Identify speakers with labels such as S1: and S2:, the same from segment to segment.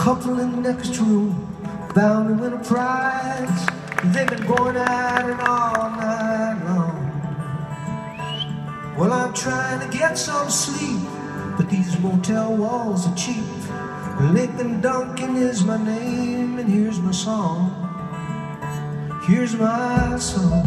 S1: couple in the next room, bound to win a prize. They've been going at it all night long. Well, I'm trying to get some sleep, but these motel walls are cheap. Lincoln Duncan is my name, and here's my song. Here's my song.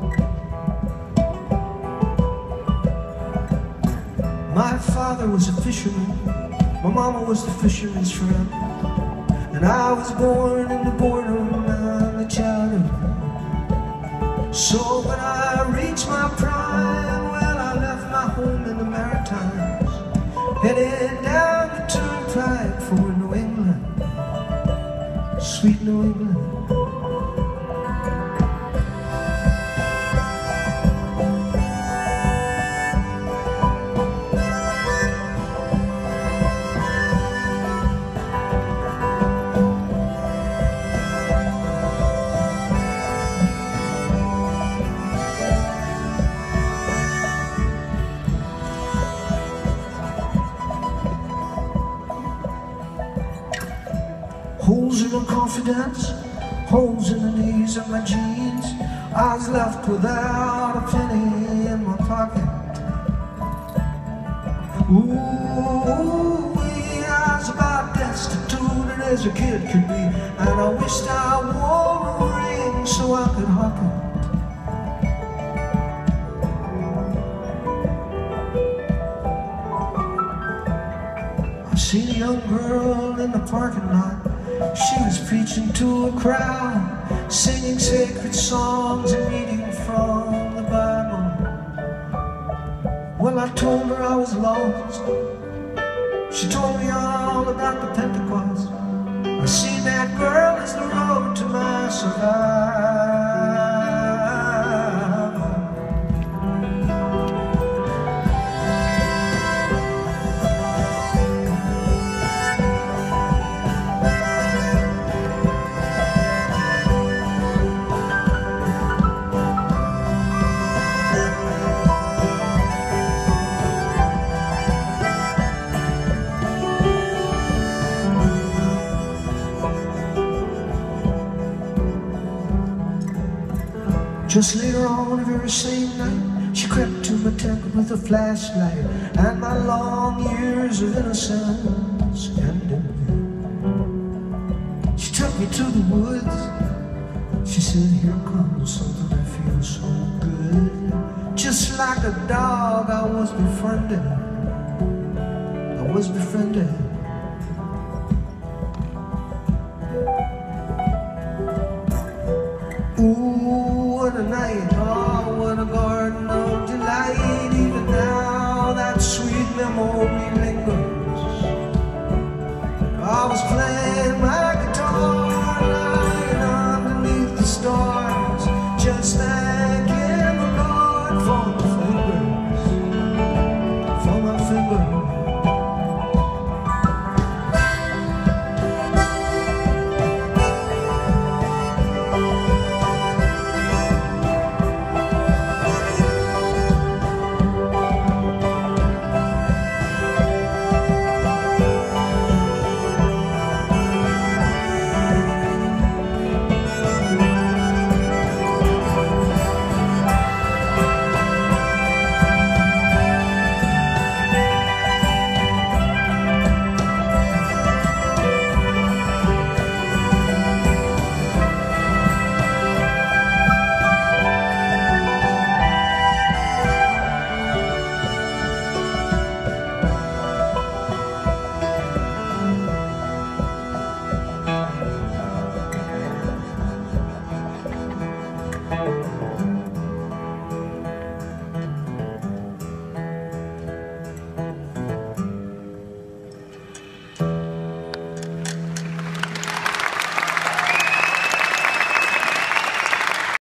S1: My father was a fisherman, my mama was the fisherman's friend, and I was born in the boredom and the childhood. So when I reached my prime, well, I left my home in the Maritimes, headed down the turnpike for New England, sweet New England. Holes in my confidence, holes in the knees of my jeans. I was left without a penny in my pocket. Ooh, I was about destitute as a kid could be, and I wished I wore a ring so I could hawk it. I seen a young girl in the parking lot. She was preaching to a crowd, singing sacred songs and reading from the Bible. Well, I told her I was lost. She told me all about the Pentecost. I see that girl as the road to my survival. Just later on, the very same night, she crept to my tent with a flashlight, and my long years of innocence ended. She took me to the woods. She said, here comes something that feels so good. Just like a dog, I was befriended.